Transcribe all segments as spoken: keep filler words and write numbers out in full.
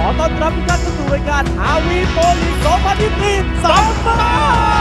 อต้อนรับทุกท่านเข้าสู่รายการอาวีโปรลีกสองพันยี่สิบสี่ซัมเมอร์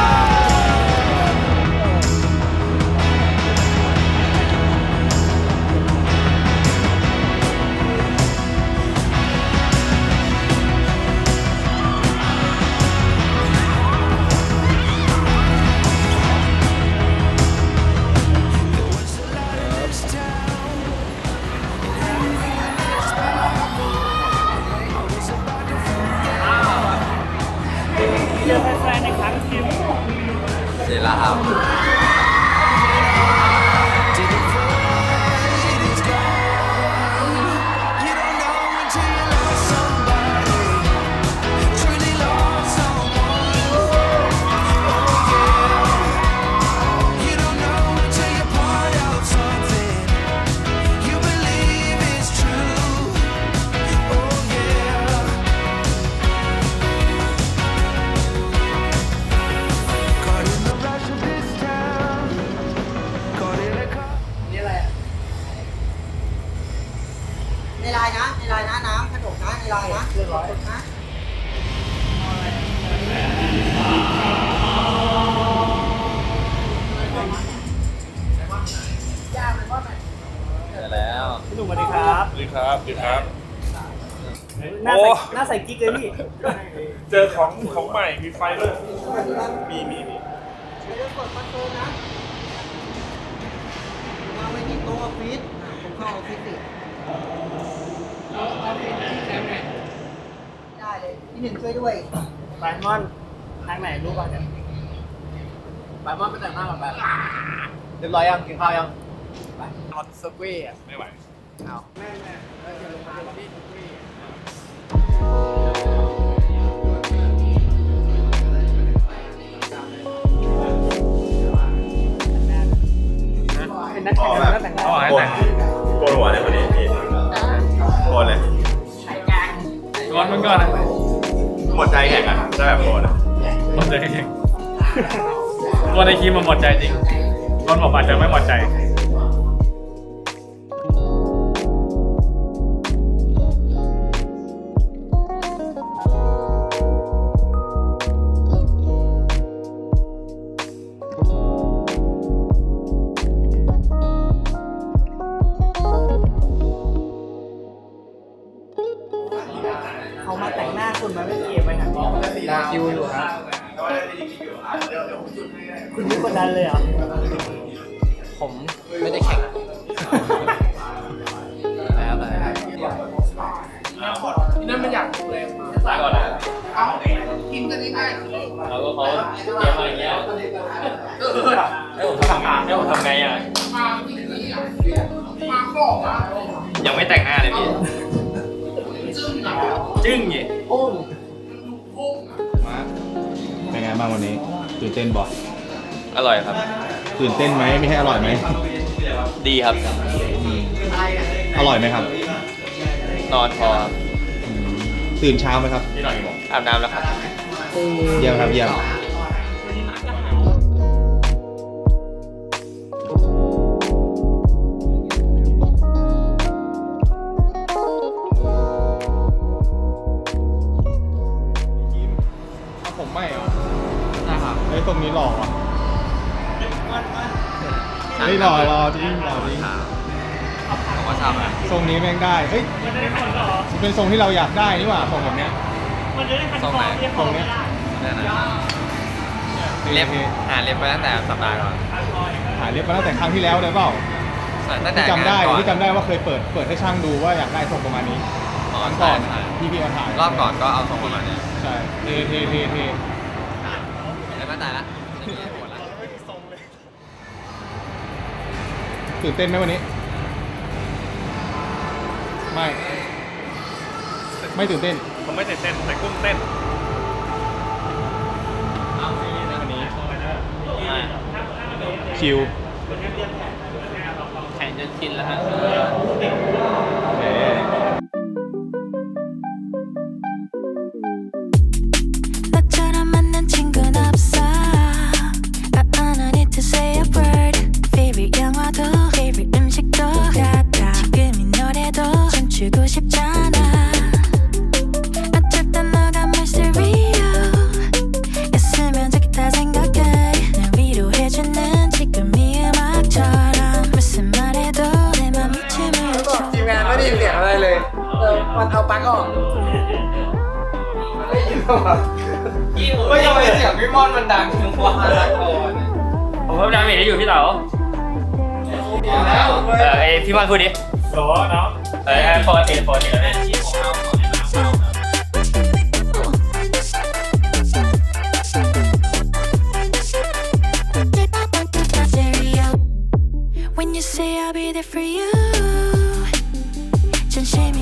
เจอแฟนๆในครั้งที่เสร็จแล้วครับในลายนะในลายนะน้ำขนมนะในลายนะเรียบร้อยนะแล้วพี่หนุ่มสวัสดีครับสวัสดีครับสวัสดีครับหน้าใส่หน้าใส่กิ๊กเลยพี่เจอของของใหม่มีไฟด้วยมีมีมีไม่ได้กดคอนโทรลนะมาไว้ที่โต๊ะออฟฟิศผมเข้าออฟฟิศสิได้เลยพี่หนึ่งช่วยด้วยไบมอนทางไหนรู้ป่ะเนี่ยไบมอนไปแต่งหน้าก่อนไปเรียบร้อยยังกินข้าวยังไปนอตสควีอ่ะไม่ไหวเอาแม่แม่เดี๋ยวลงมาที่สควีเป็นนักแข่งนักแต่งหน้าโกนโกนหัวเลยวันนี้พี่โกนเลยก่อนมึงก่อนนะหมดใจแข่งอ่ะได้แบบโกนอ่ะหมดใจแข่งตัวในทีมมันหมดใจจริงก่อนบอกอาจจะไม่หมดใจเขามาแต่งหน้าคุณมาไม่เก็บไปหาพี่รอคิวอยู่ครับคุณไม่กดดันเลยเหรอผมไม่ได้แข่งแล้วอะไรนี่นั่นมันอยากดูเลยสายก่อนนะเอากินกันง่ายๆแล้วก็เขาเตรียมอะไรเงี้ยให้ผมทำให้ผมทำไงอ่ะยังไม่แต่งหน้าเลยพี่จึ้งไงโอ้มาเป็นไงบ้างวันนี้ตื่นเต้นบ่อร่อยครับตื่นเต้นไหมไม่ให้อร่อยไหมดีครับอร่อยไหมครับนอนพอตื่นเช้าไหมครับอาบน้ำแล้วครับเยี่ยมครับเยี่ยมผมไม่เหรอใช่ครับไอ้ตรงนี้หล่ออ่ะเฮ้ยหล่อหล่อจริงหล่อจริงผมก็ชอบอ่ะทรงนี้แม่งได้เฮ้ยเป็นทรงที่เราอยากได้นี่หว่าทรงแบบเนี้ยทรงไหนทรงเนี้ยเล็บหาเล็บไปตั้งแต่สัปดาห์ก่อนหาเล็บมาตั้งแต่ครั้งที่แล้วเลยเปล่าที่จำได้ที่จำได้ว่าเคยเปิดเปิดให้ช่างดูว่าอยากได้ทรงประมาณนี้ตอนก่อนที่พี่มาถ่ายรอบก่อนก็เอาทรงประมาณนี้ใช่เทเทเทเทแล้วก็ตายละตื่นเต้นไหมวันนี้ไม่ไม่ตื่นเต้นผมไม่ตื่นเต้นแต่กุ้งเต้นวันนี้ชิลแข่งจนชินแล้วฮะมันเอาปลั๊กออกไม่ทำไมเสียงพี่มอนมันดังถึงว่าผมเพิ่มดาเมจให้อยู่พี่เต๋าเออไอพี่มอนพูดดิโหเนาะเออปกติปกติแล้วเนี่ย When you say I'll be there for you ฉันใช่ไหม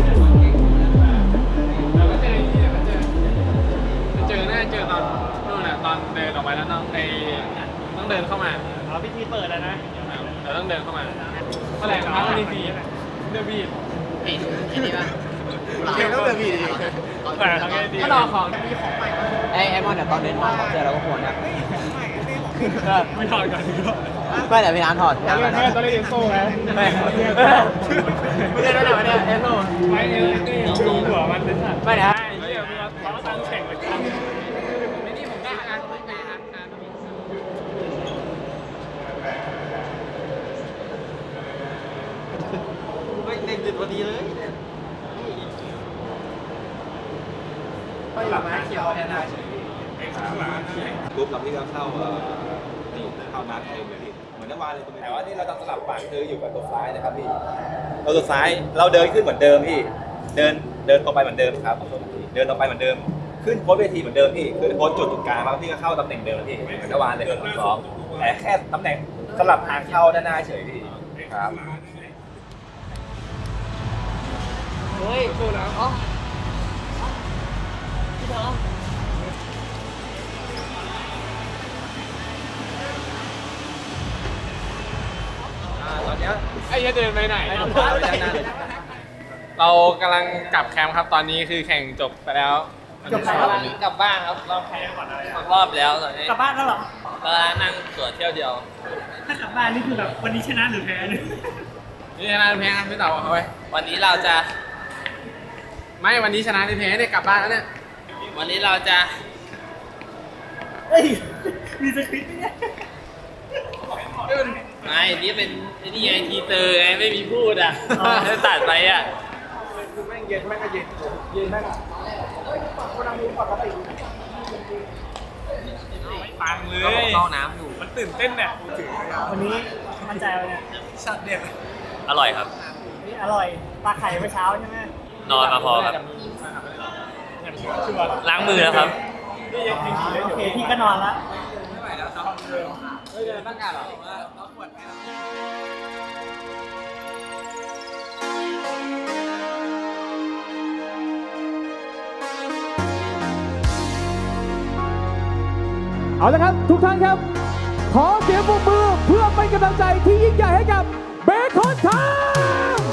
เจอแน่เจอตอนนู่นน่ะตอนเดินออกไปแล้วต้องไอต้องเดินเข้ามาเราพิธีเปิดแล้วนะเราต้องเดินเข้ามาเมื่อไหร่ครั้งนี้ฟรีเดือบีดบีดที่นี่ป่ะเก่งต้องเดือบีดแต่ทางไงดีถ้าเราของมีของไปไอ้ไอ้มอนเดี๋ยวตอนเดินมาเจอเราก็ควรนะไม่ถอดกันไม่แต่พี่ร้านถอดไม่ไม่ตอนนี้เอโซ่ไงไม่ไม่ได้แล้วไม่ได้เอโซ่ไม่เอโซ่หัวมันเป็นสัตว์ไม่นะเขาตั้งแข่งไปกันไม่นี่ผมได้งานไม่งานงานไม่เต็มจุดพอดีเลยไม่หลับมาเขียวแทนได้ใช่ไหมปุ๊บเราพี่ก็เข้าเข้ามาเองเลยพี่เหมือนน้ำวานเลยแต่ว่านี่เราต้องสลับฝั่งคืออยู่กับตัวซ้ายนะครับพี่เราตัวซ้ายเราเดินขึ้นเหมือนเดิมพี่เดินเดินตรงไปเหมือนเดิมครับเดินตรงไปเหมือนเดิมขึ้นโพสเวทีเหมือนเดิมพี่ขึ้นโพสจุดจุดกลางแล้วพี่ก็เข้าตำแหน่งเดิมพี่เหมือนน้ำวานเลยสองแต่แค่ตำแหน่งสลับทางเข้าด้านหน้าเฉยพี่ครับเฮ้ยดูแล้วอ๋อพี่ทอมตอนนี้ไอ้จะเดินไปไหนเรากำลังกลับแคมป์ครับตอนนี้คือแข่งจบไปแล้วจบแล้วกลับบ้านครับรอบแข่งรอบแล้วตอนนี้กลับบ้านแล้วเหรอก็นั่งตรวจเที่ยวเดียวถ้ากลับบ้านนี่คือแบบวันนี้ชนะหรือแพ้เนี่ยนี่ชนะหรือแพ้ครับพี่เต๋าเอาไว้วันนี้เราจะไม่วันนี้ชนะหรือแพ้เนี่ยกลับบ้านแล้วเนี่ยวันนี้เราจะเฮ้ยมีสคริปต์เนี่ยไม่นี่เป็นนี่ไงทีเตอร์ไงไม่มีพูดอ่ะจะตัดไปอ่ะแม่งเย็นแม่งก็เย็นเย็นแม่งคนเรามีปกติไม่ฟังเลยเข้าน้ำอยู่มันตื่นเต้นเนี่ยวันนี้มั่นใจเลยชัดเด็ดอร่อยครับนี่อร่อยปลาไข่เมื่อเช้าใช่ไหมนอนมาพอครับล้างมือแล้วครับโอเคพี่ก็นอนแล้วไม่ไหวแล้วครับเฮ้ยเดินตั้งการหรอเอาขวดไปเอาละครับทุกท่านครับขอเสียงปรบมือเพื่อเป็นกำลังใจที่ยิ่งใหญ่ให้กับเบคอนไทม์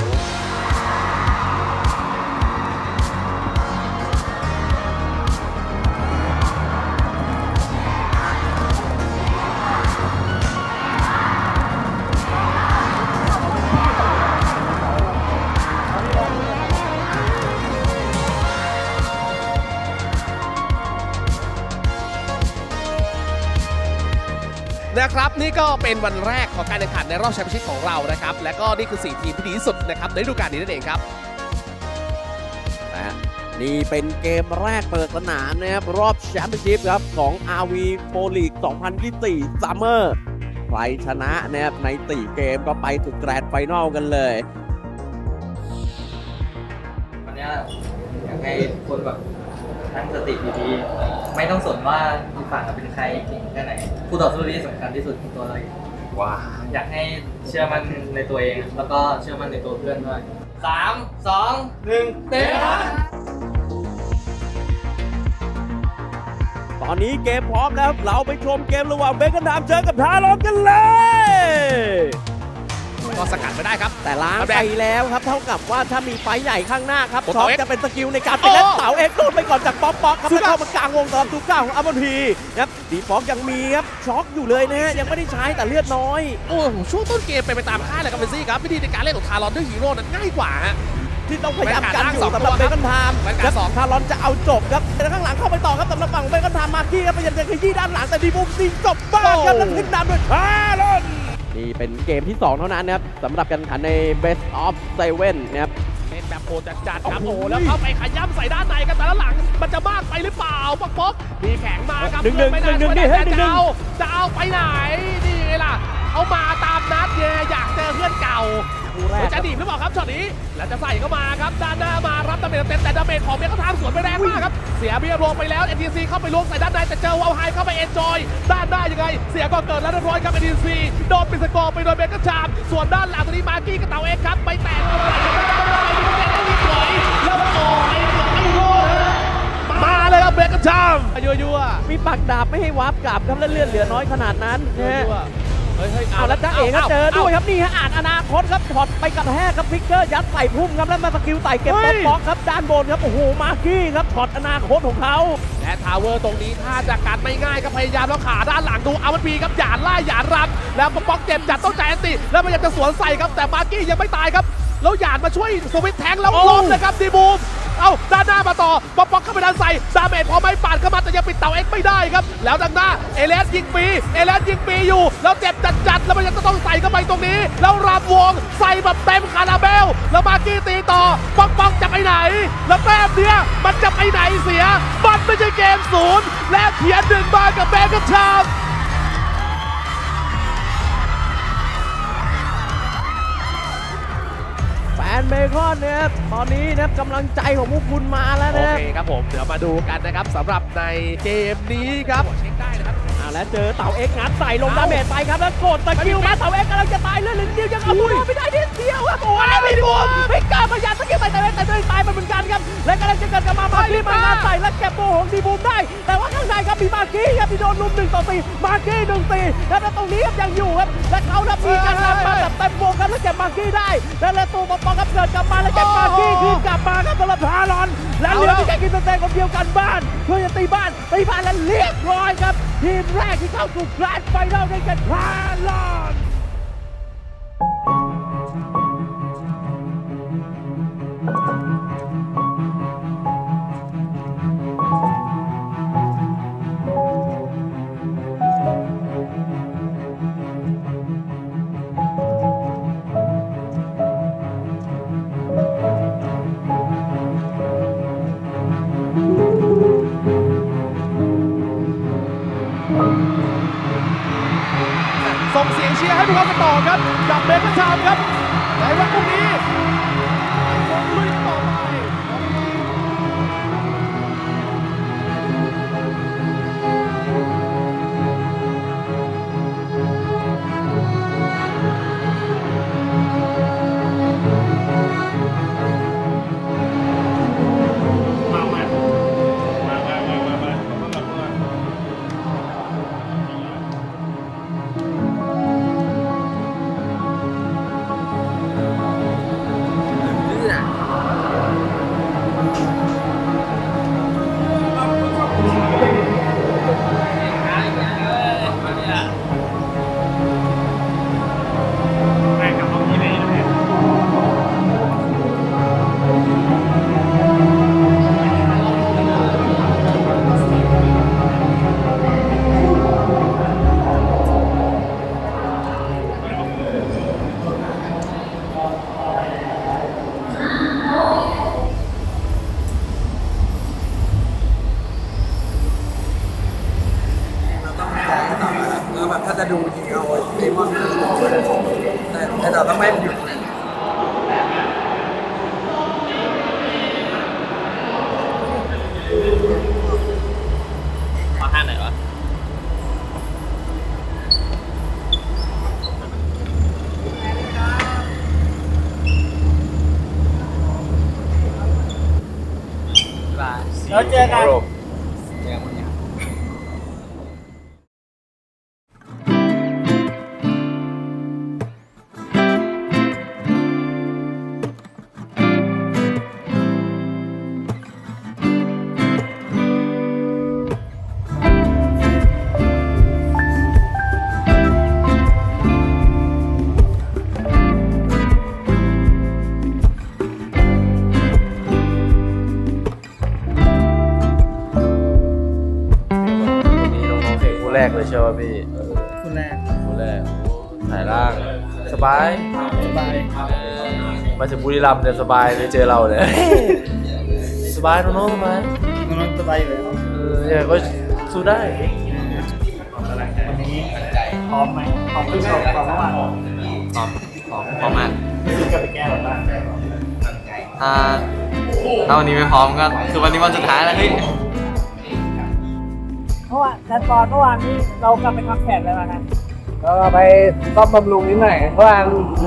นะครับนี่ก็เป็นวันแรกของการแข่งขันในรอบแชมเปี้ยนชิพของเรานะครับและก็นี่คือสี่ทีมที่ดีที่สุดนะครับในฤดูกาลนี้นั่นเองครับและนี่เป็นเกมแรกเปิดสนามนะครับรอบแชมเปี้ยนชิพครับของ อาร์ วี Pro League สองพันยี่สิบสี่ Summer ใครชนะนะครับในสี่เกมก็ไปถึงแกรนด์ไฟนอลกันเลยวันนี้อยากให้คนแบบตั้งสติดีๆไม่ต้องสนว่าอีกฝั่งเป็นใครเก่งแค่ไหนคู่ต่อสู้ที่สำคัญที่สุดคือตัวเราเองว้าอยากให้เชื่อมั่นในตัวเองแล้วก็เชื่อมั่นในตัวเพื่อนด้วยสามสองหนึ่งเตะตอนนี้เกมพร้อมแล้วเราไปชมเกมระหว่างเบคอนไทม์เจอกับทารอนกันเลยก็สกัดไปได้ครับแต่ล้างไปแล้วครับเท่ากับว่าถ้ามีไฟใหญ่ข้างหน้าครับท็อปจะเป็นสกิลในการเป็นเสาเอ็กซ์โดนไปก่อนจากป๊อกป๊อกครับแล้วเข้ามากลางวงตอนทุกก้าวของอัลบอนพีครับดีฟอกยังมีครับช็อกอยู่เลยนะฮะยังไม่ได้ใช้แต่เลือดน้อยโอ้ช่วงต้นเกมเป็นไปตามคาดเลยครับเฟนซี่ครับวิธีในการเล่นของทารอนด้วยฮีโร่นั้นง่ายกว่าที่ต้องพยายามกันอยู่สำหรับเบคอนไทม์และสองทารอนจะเอาจบครับแต่ข้างหลังเข้าไปต่อครับสำหรับฝั่งเบคอนไทม์มากี้ครับพยายามจะขยี้ด้านหลังแต่ดีบุมซีจบบ้านครับแล้วขึ้นนำด้วยทารอนนี่เป็นเกมที่สองเท่านั้นนะครับสำหรับการแข่งขันใน Best of เซเว่น นะครับแบบโหดจัดๆครับโอ้โหแล้วเข้าไปขย้ำใส่ด้านในกันแต่ละหลังมันจะมากไปหรือเปล่าป๊อกป๊อกมีแข็งมาครับหนึ่งหนึ่งไม่หนึ่น่างหนึ่งช่วยนี่ได้เฮ้ยแต่หนึ่งหนึ่งจะเอาจะเอาไปไหนนี่ไงล่ะเขามาตามนัดเย่อยากเจอเพื่อนเก่าจะดีบหรือเปล่าครับช็อตนี้แล้วจะใส่เข้ามาครับด้านหน้ามารับดาเมจเต็มแต่ดาเมจของเบคเขาทำสวนไปแรงมากครับเสียเบียร์ลงไปแล้ว เอ็น ที ซี เข้าไปล้วงใส่ด้านในแต่เจอวาวไฮเข้าไปเอนจอยด้านหน้ายังไงเสียก็เกิดแล้วเรียบร้อยครับ เอ็น ที ซี โดนปิดสกอร์ไปโดยเบคก็ชามส่วนด้านหลังตอนนี้มาร์กี้กับเตาเอ็กครับไปแตกอะไรแล้วต่อไอ้ไม่โดนมาเลยครับเบคก็ชามยั่วๆมีปักดาบไม่ให้วาร์ปกลับครับแล้วเลือดเหลือน้อยขนาดนั้นนะฮะเฮ้ยเฮ้ยเอาแล้วจ้าเอ๋ก็เจอด้วยครับนี่ฮะอ่านอนาคตครับถอดไปกระแทกครับพิกเกอร์ยัดใส่พุ่มครับแล้วมาสกิลไต่เก็บป๊อกป๊อกครับด้านบนครับโอ้โหมาร์กี้ครับถอดอนาคตของเขาและทาวเวอร์ตรงนี้ถ้าจะกัดไม่ง่ายก็พยายามแล้วขาด้านหลังดูเอามันปีครับหยาดไล่หยาดรับแล้วป๊อกเจ็บจัดต้องจ่ายแอนตี้แล้วพยายามจะสวนใส่ครับแต่มาร์กี้ยังไม่ตายครับแล้วหยาดมาช่วยสวิตแทงแล้วล้มเลยครับดีบูมเอาด้านหน้ามาต่อป๊อกป๊อกเข้าไปด้านใส่ดาเมจพอไม่ปาดเข้ามาแต่ยังปิดเต่าเอ็กไม่ได้ครับแล้วด้านหน้าเอเลสยิงฟรีเอเลสยิงฟรีอยู่แล้วเจ็บจัดๆแล้วมันยังต้องใส่เข้าไปตรงนี้แล้วรำวงใส่แบบเต็มคาราเบลแล้วมาร์กี้ตีต่อป๊อกป๊อกจะไปไหนแล้วแต้มเนี้ยมันจะไปไหนเสียมันไม่ใช่เกมศูนย์และเขียนหนึ่งมากับเบคกับชามแฟนเบคอนเนี่ยตอนนี้นะครับกำลังใจของพวกคุณมาแล้วโอนะเคครับผมเดี๋ยวมาดูกันนะครับสำหรับในเกมนี้ครับเช็คได้นะครับอ่าแล้วเจอเต่าเอ็กงัดใส่ลงดาเมจไปครับแล้วกดสกิลมาเต่าเอ็กกำลังจะตายเลือดเหลือเดียวยังเอาตัวไม่ได้นิดเดียวครับโอ้ยไม่ดูไม่กล้าพยายามสกิลไปแต่แต่ด้วยตายมันเหมือนกันครับและกำลังจะเกิดกลับมามารีบมางานใส่และเก็บโบของดีบูมได้แต่ว่าข้างในครับมีมาร์กี้ครับที่โดนลุมหนึ่งต่อสี่มาร์กี้หนึ่งตีแล้วตรงนี้ครับยังอยู่ครับและเขารับมีการนำมาแบบเต็มวงครับแล้วเก็บมาร์กี้ได้และแล้วตัวปองครับเกิดกลับมาแล้วเก็บมาร์กี้คืนกลับมาครับสำหรับทารอนและเหลือที่แค่กินตัวเต็งคนเดียวกันบ้านเพื่อจะตีบ้านตีบ้านและเรียบร้อยครับทีมแรกที่เข้าสู่แกรนด์ไฟนอลได้แก่ทารอนส่งเสียงเชียร์ให้พวกเขากันต่อครับกับเบคกับชามครับในวันพรุ่งนี้คงลุยต่อไปถ้าจะดูจริงเอาไอ้มอนแต่แต่เราต้องไม่หยุดมาทางไหนวะแล้วเจอกันแรกเลยใช่ไหมพี่คุณแรกคุณแรกถ่ายล่างสบายสบายมาถึงบุรีรัมย์เนี่ยสบายเลยเจอเราเลยสบายน้องๆสบายน้องๆสบายอยู่แล้วเออเนี่ยก็สู้ได้วันนี้พร้อมไหมพร้อมที่จะพร้อมเมื่อวานพร้อมพร้อมพร้อมมากที่จะไปแก้หรือเปล่าถ้าถ้าวันนี้ไม่พร้อมก็คือวันนี้วันสุดท้ายแล้วเฮ้ยเพราะว่าแทนบอลเมื่อวานนี้เรากลับไปทำแผนอะไรมากันก็ไปซ่อมบำรุงนิดหน่อยเพราะว่า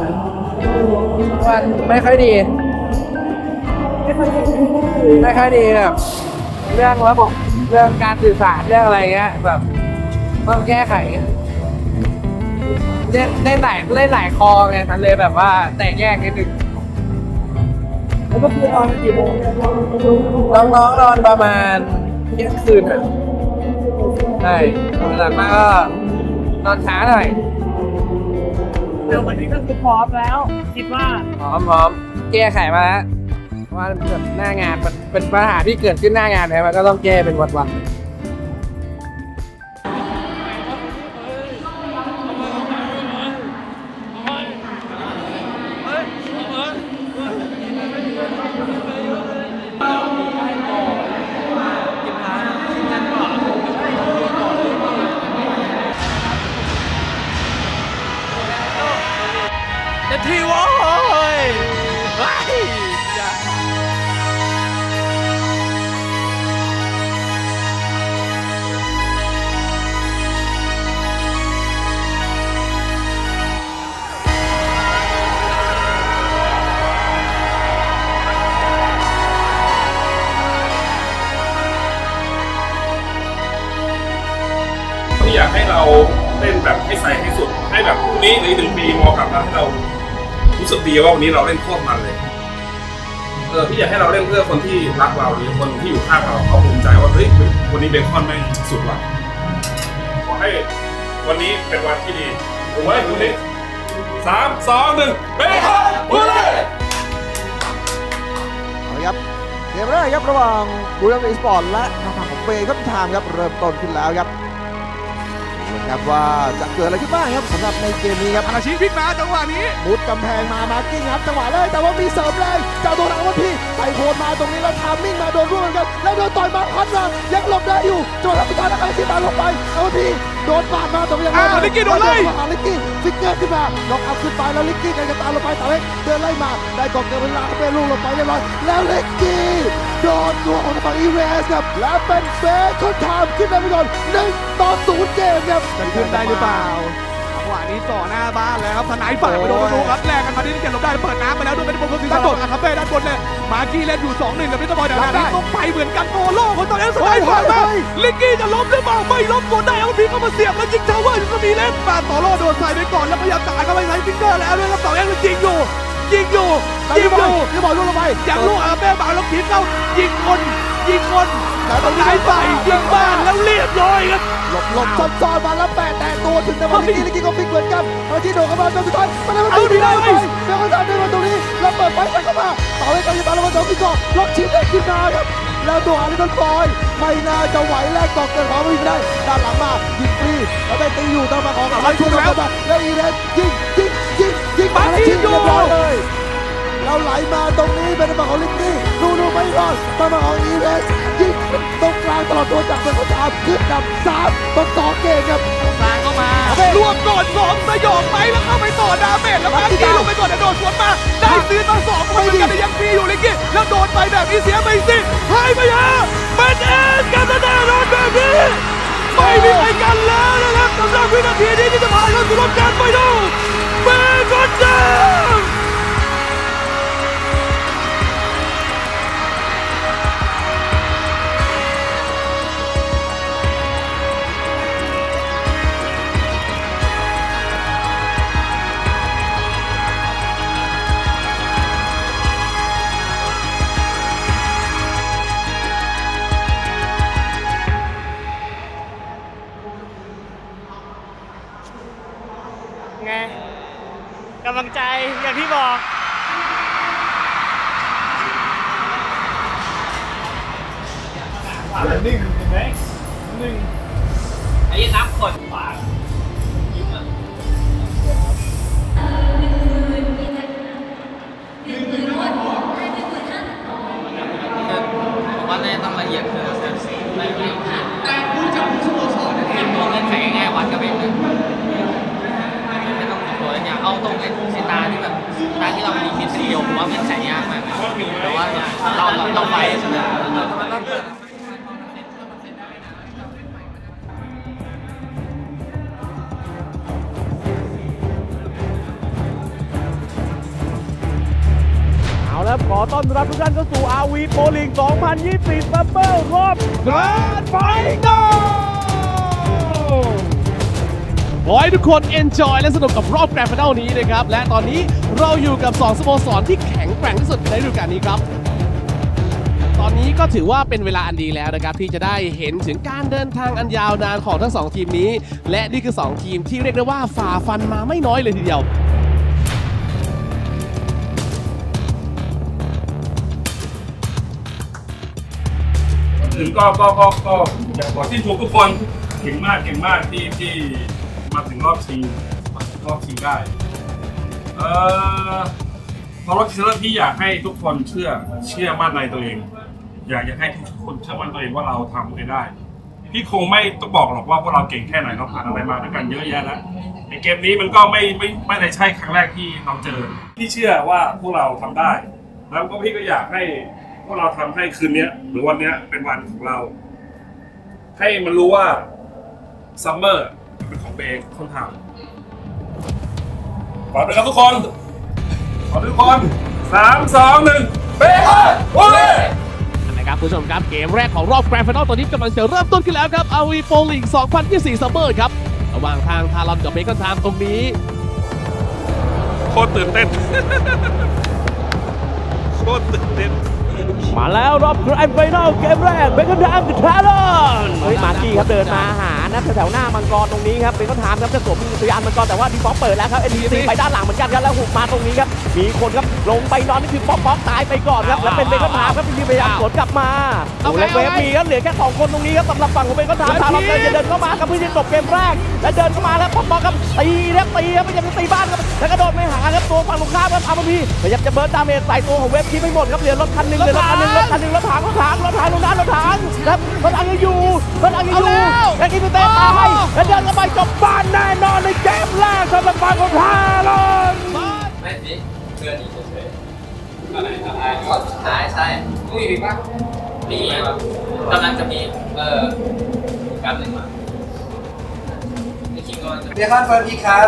วันไม่ค่อยดีไม่ค่อยดีไม่ค่อยดีแบบเรื่องระบบเรื่องการสื่อสารเรื่องอะไรเงี้ยแบบต้องแก้ไขเล่นเล่นหลายเล่นหลายคอไงมันเลยแบบว่าแตกแยกนิดนึงแล้วก็คือนอนกี่โมงน้องๆนอนประมาณเที่ยงคืนอ่ะใช่หลังมาก็นอนช้าหน่อยเดี๋ยววันนี้ก็คือพร้อมแล้ว คิดว่าพร้อมพร้อมแก้ไขมาแล้วเพราะว่าแบบหน้างานมันเป็นปัญหาที่เกิดขึ้นหน้างานเนี่ยมันก็ต้องแก้เป็นวันๆนาทีโว้ยเฮ้ยอย่าอยากให้เราเล่นแบบให้ใส่ที่สุดให้แบบพรุ่งนี้หรือหนึ่งปีมองกลับมาให้เรารู้สึกดีว่าวันนี้เราเล่นโคตรมันเลยเออพี่อยากให้เราเล่นเพื่อคนที่รักเราหรือคนที่อยู่ข้างเราเขาภูมิใจว่าเฮ้ยวันนี้เบคอนแม่งสุดว่ะขอให้วันนี้เป็นวันที่ดีถูกไหมคุณนิกสามสองหนึ่งเบคอนพูดเลยครับเกมแรกครับระหว่างบุรีรัมย์อีสปอร์ตและทางฝั่งของเบคอนไทม์ครับเริ่มต้นขึ้นแล้วครับนะครับว่าจะเกิดอะไรขึ้นบ้างครับสำหรับในเกมนี้ครับอาชีพพลิกมาจังหวะนี้มุดกำแพงมามาร์กิ้งครับจังหวะแรกแต่ว่ามีเสริมแรงจากตัวหลังวันพี่ใส่โคนมาตรงนี้แล้วทามมิ่งมาโดนร่วมกันแล้วโดนต่อยมาพันมายังหลบได้อยู่จังหวะรับพิการอาชีพตามลงไปแล้ววันพี่โดนปาดมาแต่ยังไงลิกกี้โดนไล่ลิกกี้ฟิกเกอร์ขึ้นมาน็อกเอาขึ้นไปแล้วลิกกี้กันจะตามลงไปแต่เล็กเดินไล่มาได้ก่อนเกิดเวลาเขาไปลูกลงไปเรียบร้อยแล้วลิกกี้โดนตัวของฝั่งอีเวสครับและเป็นเบคอนไทม์ขึ้นนำไปก่อนหนึ่งต่อศูนย์เกมครับจะขึ้นได้หรือเปล่าจังหวะนี้ต่อหน้าบ้านแล้วครับทนายฝ่ายไปโดนดูครับแลกกันมาที่เก็บลงได้เปิดน้ำไปแล้วโดนเป็นโปรโมชั่นด้านบนคาเฟ่ด้านบนเลยมาร์กี้เล่นอยู่ สองหนึ่ง กับมิสเตอร์บอยเดี๋ยวนี้ต้องไปเหมือนกันโอโล่คนตอนนี้สไนด์ฝ่ายมาลิกกี้จะล้มหรือเปล่าไม่ล้มกดได้เอาพีเข้ามาเสียบแล้วยิงทาวเวอร์จะมีเล่นมาต่อโล่โดนใส่ไปก่อนแล้วพยายามจ่ายเข้าไปใช้ฟิงเกอร์แล้วด้วยครับต่อเองมันยิงอยู่ยิงอยู่ยิงอยู่ยิงบอลลูกลงไปอย่างลูกอาเป้บางแล้วพีเข้ายิงคนยิงคนทนายฝ่ายยิงบ้านแล้วเรียบร้อยครับหลบหลบซ้อนๆมาแล้วแปะแต่ตัวถึงแต่ว่าลิกกี้ลิกกี้ก็ฟิกเหมือนกันมาที่โดดเข้ามาจนสุดท้ายมันเลยมันตีได้ไปเดี๋ยวเขาทำได้มาตรงนี้แล้วเปิดไฟเข้ามาต่อให้กันจะตามลงมาตรงนี้ก่อนล็อกชิ้นได้ขึ้นมาครับแล้วตัวอาริโดนบอยไม่น่าจะไหวแรกต่อเกินของไม่ได้ด้านหลังมายิงฟรีแล้วได้ตีอยู่ตามมาของอะไรช่วยแล้วแล้วอีเรนยิงยิงยิงยิงมาที่เรียบร้อยเลยเราไหลมาตรงนี้เป็นฝั่งของลิกกี้ดูดูไม่รอดตามมาของอีเรนยิงตรงกลางตลอดตัวจากเป็นเขาทำขึ้นนำสามต่อสองเกมครับกลางเข้ามารวมก่อนสองสยองไปแล้วเข้าไปต่อดาเมจแล้วมาที่ลงไปก่อนแต่โดนสวนมาได้ซื้อมาสองคนกันยังฟรีอยู่ลิกกี้แล้วโดนไปแบบนี้เสียไปสิหายไปฮะเป็นเอ็นกันแน่นอนแบบนี้ไม่มีใครกันแล้วนะครับสำหรับวินาทีนี้ที่จะผ่านเข้าสู่รอบการไฟนอลเบคอนไทม์ไงกำลังใจอย่างที่บอกหนึ่งเห็นไหมหนึ่งไอ้นับคนปากยิ้มอ่ะหนึ่งว่าน่าจะต้องละเอียดคือในเรื่องทีมทีมตัวเล่นแข่งง่ายๆวัดกันเองเลยไม่ต้องติดตัวอะไรอย่างเอาตรงไอ้ตาที่แบบตาที่เรามีมิดเดียวผมว่ามันแข่งยากมากแต่ว่าเราเราต้องไปใช่ไหมเอาแล้วขอต้อนรับทุกท่านเข้าสู่ อาร์ วี Pro League สองพันยี่สิบสี่ ซัมเมอร์รอบแกรนด์ไฟนอลขอให้ทุกคน enjoy และสนุกกับรอบแกรนด์ไฟนอลนี้นะครับและตอนนี้เราอยู่กับสองสโมสรที่แข็งแกร่งที่สุดในฤดูกาลนี้ครับตอนนี้ก็ถือว่าเป็นเวลาอันดีแล้วนะครับที่จะได้เห็นถึงการเดินทางอันยาวนานของทั้งสองทีมนี้และนี่คือสองทีมที่เรียกได้ว่าฝ่าฟันมาไม่น้อยเลยทีเดียวอื่นก็ก็ก็ก็อยากขอที่ชมทุกคนเก่งมากเก่งมากที่ที่มาถึงรอบชิงมาถึงรอบชิงได้เอ่อพอรอบชิงแล้วพี่อยากให้ทุกคนเชื่อเชื่อมั่นในตัวเองอยากอยากให้ทุกคนเชื่อมั่นตัวเองว่าเราทำได้ได้พี่คงไม่ต้องบอกหรอกว่าพวกเราเก่งแค่ไหนเราผ่านอะไรมาด้วยกันเยอะแยะแล้วในเกมนี้มันก็ไม่ไม่ไม่ได้ใช่ครั้งแรกที่เราเจอพี่เชื่อว่าพวกเราทำได้แล้วก็พี่ก็อยากให้พวกเราทำให้คืนนี้หรือวันนี้เป็นวันของเราให้มันรู้ว่าซัมเมอร์เป็นของเบย์คนทำขอด้วยครับทุกคนขอทุกคนสามสองหนึ่งเบย์โอ้ยนะครับผู้ชมครับเกมแรกของรอบแกรนด์ไฟนอลตอนนี้กำลังจะเริ่มต้นขึ้นแล้วครับ อาร์ วี Pro League สองพันยี่สิบสี่ ซัมเมอร์ครับระหว่างทางทารอนกับเบคอนไทม์ตรงนี้โคตรตื่นเต้นโคตรตื่นเต้นมาแล้วรอบแกรนด์ไฟนอลเกมแรกเบคอนไทม์กับทารอนเฮ้ยมาร์กี้ครับเดินมาหานะแถวหน้ามังกรตรงนี้ครับเบคอนไทม์ครับจะสวมพยานมังกรแต่ว่าดีฟอสเปิดแล้วครับเอ็นดีซีไปด้านหลังเหมือนกันครับแล้วหุบมาตรงนี้ครับมีคนครับลงไปนอนนี่คือป๊อปป๊อปตายไปก่อนครับแล้วเป็นเบคอนไทม์ครับที่พยายามสวนกลับมาโอ้เล็กเวฟมีครับเหลือแค่สองคนตรงนี้ครับสำหรับฝั่งของเบคอนไทม์ทารอนจะเดินเข้ามาครับเพื่อจะจบเกมแรกและเดินเข้ามาแล้วป๊อปป๊อปครับตีครับตีครับพยายามจะตีบ้านครับแล้วกระโดดไม่หาครับตัวฝั่งตรงข้ามครับอาร์พีพยายามจะเบิร์ดดาเมจใส่ตัวของเวฟที่ไม่หมดครับเหลือรถคันนึงเหลือรถคันนึงรถคันนึงรถถังรถถังรถถังรถถังรถถังครับรถถังยังอยู่รถถังยังอยู่แล้วกินเตะตายแล้วเดินเข้าไปจบบ้านแน่นอนในเกมแรกสำหรับฝั่งของทารอนไม่สิเพื่อนอีกเฉยๆอะไรอะไรข้อสุดท้ายใช่มีอีกปะมีกำลังจะมีเออการหนึ่งมาไม่คิดว่าเดี๋ยวคอนเฟิร์มอีกครับ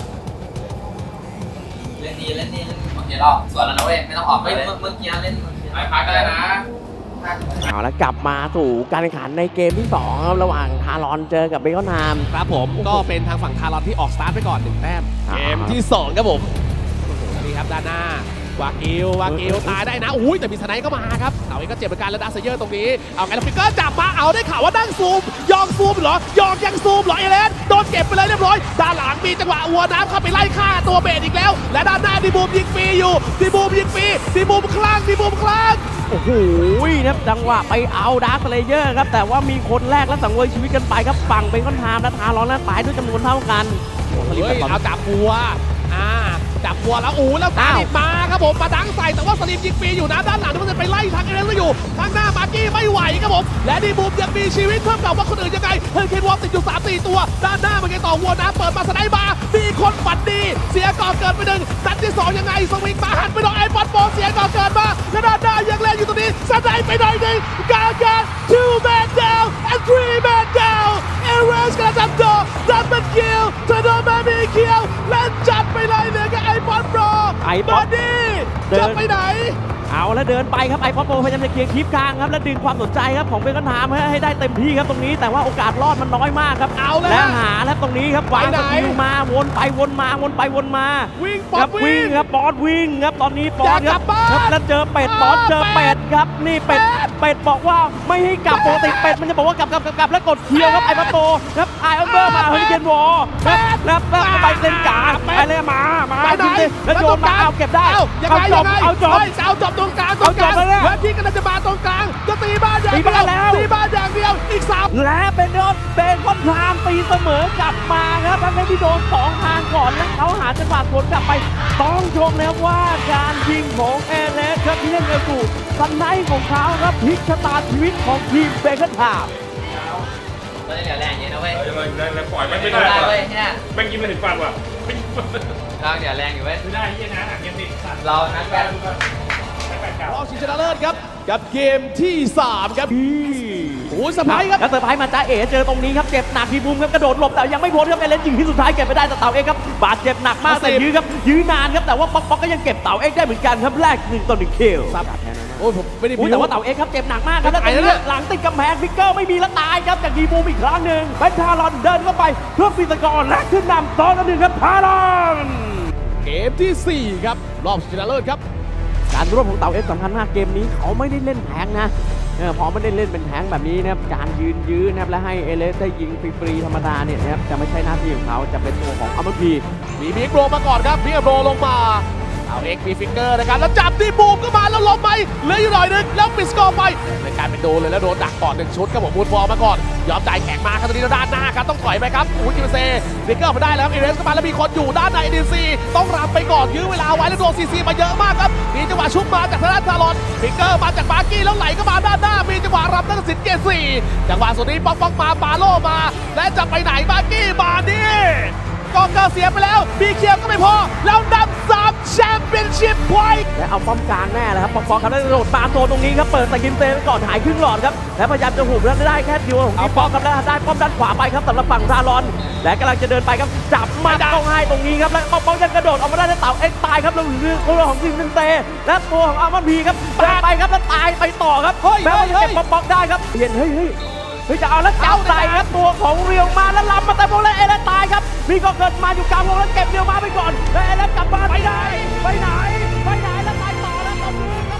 เล่นดีเล่นดีเล่นดีโอเครอบส่วนแล้วนะเว้ยไม่ต้องออกไปเมื่อกี้เล่นไปพักกันเลยนะเอาแล้วกลับมาสู่การแข่งขันในเกมที่สองครับระหว่างทารอนเจอกับเบคอนไทม์ครับผมก็เป็นทางฝั่งทารอนที่ออกสตาร์ทไปก่อนหนึ่งแต้มเกมที่สองครับผมนี่ครับด้านหน้าวากิววากิวตายได้นะอุ้ยแต่มีสไนด์ก็มาครับเอาเองก็เจ็บเหมือนกันแล้วดาร์เซเยอร์ตรงนี้เอาไงล่ะฟิกเกอร์จับมาเอาได้ข่าวว่านั่งซูมยองซูมเหรอยองยังซูมเหรอเอเลนโดนเก็บไปเลยเรียบร้อยด้านหลังมีจังหวะวัวน้ำเข้าไปไล่ฆ่าตัวเบสอีกแล้วและด้านหน้าดีบูมยิงฟรีอยู่ดีบูมยิงฟรีดีบูมคลั่งดีบูมคลั่งโอ้โหนะจังหวะไปเอาดาร์คเลเยอร์ครับแต่ว่ามีคนแรกและสังเวยชีวิตกันไปครับฝั่งเป็นคอนไทม์และทารอนนั้นตายด้วยจำนวนเท่ากันโอ้โหเอาจับวัวอ่าจับวัวแล้วอู้แล้วตาดิบมาครับผมมาดังใส่แต่ว่าสลิมยิงฟรีอยู่นะด้านหลังมันจะไปไล่ทางเอเลนอยู่ข้างหน้ามาร์กี้ไม่ไหวครับผมและดีบูมยังมีชีวิตเพิ่มกับว่าคนอื่นยังไงเฮอร์เคนวอลติดอยู่ สามสี่ ตัวด้านหน้ามันยังต่อวัวนะเปิดมาสไนด์มามีคนฝันดีเสียก่อเกิดไปหนึ่งนัดที่สองยังไงสวิงมาหันไปโดนไอปอนโปเสียก่อเกิดมาและด้านหน้ายังเล่นอยู่ตรงนี้สไนด์ไปหน่อยหนึ่งกาการ two man down and three man down เอเรสกระจับโดดับเบิลคิลเธอโดนมามีคิลเล่นจัดไปเลยเหลือกับไอปอนโปไอปอนดี้จะไปไหนเอาแล้วเดินไปครับไอพอดโปพยายามจะเคลียร์คลิปกลางครับแล้วดึงความสนใจครับของเบคอนไทม์ให้ได้เต็มที่ครับตรงนี้แต่ว่าโอกาสรอดมันน้อยมากครับเอาแล้วหาแล้วตรงนี้ครับวางสกิลมาวนไปวนมาวนไปวนมาวิ่งครับวิ่งครับบอสวิ่งครับตอนนี้บอสครับแล้วเจอเป็ดบอสเจอเป็ดครับนี่เป็ดเป็ดบอกว่าไม่ให้กลับปกติเป็ดมันจะบอกว่ากลับกลับกลับแล้วกดเคียวครับไอพอดโปครับไออัลเบอร์มาเฮอริเคนวอลครับแล้วไปเซนกาไปเลยมามาแล้วโยนมาเอาเก็บได้เอาจบเอาจบเอาจบตรงกลางตรงกลางเว็บที่กำลังจะมาตรงกลางจะตีบ้านอย่างเดียวตีบ้านอย่างเดียวอีกสามและเป็นยอดเบคอนพรามตีเสมอกลับมาครับทั้งที่โดนสองทางก่อนและเขาหาจังหวะสวนกลับไปต้องชมแล้วว่าการยิงของเอเลสครับที่เล่นเอลกูสันไนของเขาครับพลิกชะตาชีวิตของทีมเบคอนพรามเราจะเหลือแรงเยอะนะเว้ยเราปล่อยมันไม่ได้เว้ยเนี่ยแม่งกินมาถึงฟันว่ะเราเหลือแรงอยู่เว้ยไม่ได้ยี่นะเกมติดเรานักแบดรอบชิงชนะเลิศครับกับเกมที่สามครับโอ้ยสะพายครับแล้วเซอร์ไพรส์มาจ้าเอ๋เจอตรงนี้ครับเจ็บหนักพี่บูมครับกระโดดหลบแต่ยังไม่พ้นครับเอเลนยิงที่สุดท้ายเก็บไปได้แต่เต่าเอ็กครับบาดเจ็บหนักมากแต่ยื้อครับยื้อนานครับแต่ว่าป๊อกป๊อกก็ยังเก็บเต่าเอ็กได้เหมือนกันครับแรกหนึ่งต่อหนึ่งคิวโอ้ยผมไม่ได้พูดแต่ว่าเต่าเอ็กครับเจ็บหนักมากครับแล้วตรงนี้หลังติดกำแพงฟิกเกอร์ไม่มีแล้วตายครับจากดีบูมอีกครั้งหนึ่งเป็นทารอนเดินเข้าไปเพื่อปิดสกอร์และขึ้นนำต่อหนึ่งครับทารอนเกมที่สี่ครับรอบชิงชนะเลิศครับการร่วมของเต่าเอ็กสำคัญมากเกมนี้เขาไม่ได้เล่นแทงนะพอไม่ได้เล่นเป็นแทงแบบนี้นะครับการยืนยื้อนะครับและให้เอเลสได้ยิงฟรีๆธรรมดาเนี่ยนะครับจะไม่ใช่หน้าที่ของเขาจะเป็นตัวของอัมเบอร์พีมีบิ๊กโรมาก่อนครับบิ๊กโรลงมาเอาเอ็กมีฟิกเกอร์นะครับแล้วจับที่บูมก็มาแล้วล้มไปเหลืออยู่หน่อยนึงแล้วปิดสกอร์ไปในการเป็นโดนเลยแล้วโดนดักก่อนหนึ่งชุดครับผมมูนฟอร์มาก่อนยอมจ่ายแข็งมาครับตอนนี้ด้านหน้าครับต้องถอยไปครับอุ้ยจิมเซ่ฟิกเกอร์มาได้แล้วเอเลสก็มาแล้วมีคนอยู่ด้านในดีซีต้องรำไปก่อนยื้อเวลาไว้แล้วโดนซีซีมาเยอะมากครับมีจังหวะชุบมาจากทางด้านทารอนฟิกเกอร์มาจากบาร์กี้แล้วไหลก็มาด้านหน้ามีจังหวะรำตั้งสิบเกตสี่จังหวะสุดนี้ป๊อกป๊อกมาปาโลมาและจะไปไหนบาร์กี้มาดิกองเกอร์เสียไปแล้วบีเคียวก็ไม่พอแล้วนำสามแชมเปี้ยนชิพพอยต์และเอาป้อมกลางแน่เลยครับป๊อกป๊อกครับได้โดดปาโซนตรงนี้ครับเปิดสกินเซไปก่อนหายครึ่งหลอดครับและพยายามจะหุบแล้วได้แค่เดียวของทีมป๊อกครับแล้วได้ป้อมด้านขวาไปครับสำหรับฝั่งทารอนและกำลังจะเดินไปครับจับมาต้องให้ตรงนี้ครับแล้วป๊อกป๊อกยังกระโดดออกมาได้แล้วเต่าเอ็กตายครับแล้วเหลือตัวของทีมเซและตัวของอาร์มอนพีครับตายไปครับแล้วตายไปต่อครับแม้ว่าจะเก็บป๊อกป๊อกได้ครับเห็นเฮ้ยเฮ้ยเฮ้ยจะเอาแล้วจับใส่ครับตัวของเรียวมาแล้วลำมาแต่โบและเอเลนตายครับมีก็เกิดมาอยู่กลางวงแล้วเก็บเรียวมาไปก่อนแล้วเอเลนกลับบ้านไปไหนไปไหนไปไหนแล้วตายต่อแล้วตบมือครับ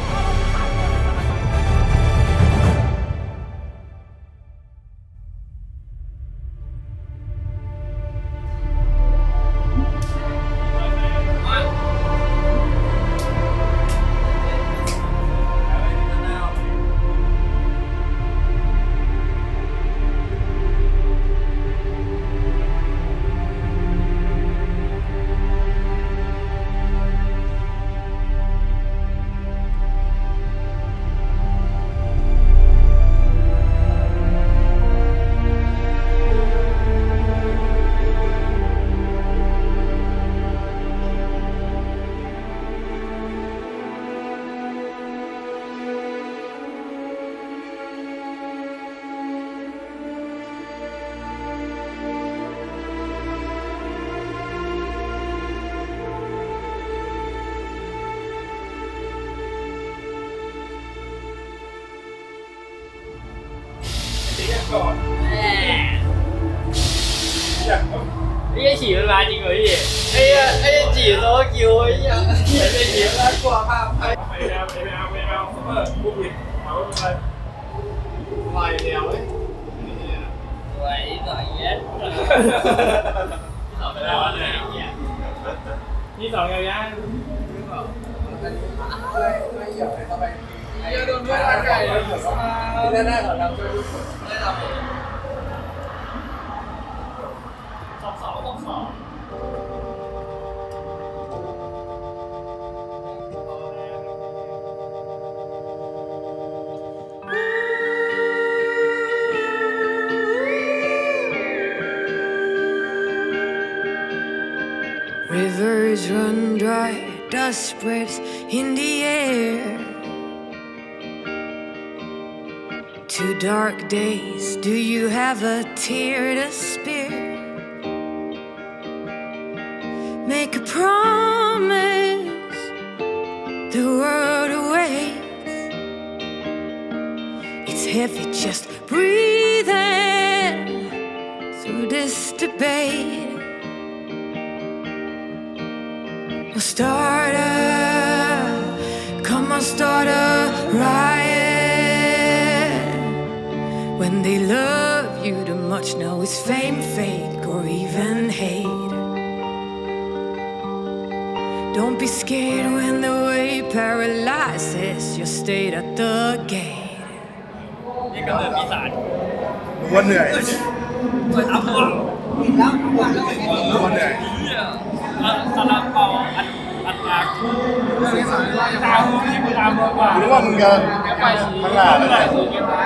ก่อนไอ้ฉี่มันมาจริงเหรอพี่ไอ้ไอ้ฉี่โลกิวไอ้ยังไอ้ฉี่มันกลัวภาพไปไม่เอาไม่เอาไม่เอาเออผู้ผิดเอาไปไหวเดียวเลยไหวหน่อยเย็นสองไปแล้วเลยนี่สองยาวๆไม่อยากให้เข้าไปอย่าโดนด้วยร่างกายเลยที่แน่ๆเขาทำช่วยทุกคนได้ทำสองสองสองสอง Rivers run dry, dust spreads in the air. Two dark days, do you have a tear to spare? Make a promise, the world awaits. It's heavy just breathing through this debate. Well, start a, come on, start a riot. When they love you too much, now it's fame, fake, or even hate. Don't be scared when the way paralyzes your state at the gate. นี่ก็เลยปีศาจรู้ว่าเหนื่อยช่วยทำตัวรู้ว่าเหนื่อยสลับเป่าอัดอัดอักตามที่มึงตามกว่ารู้ว่ามึงเกินไปชี้ข้างหน้าไปชี้เกมร้าย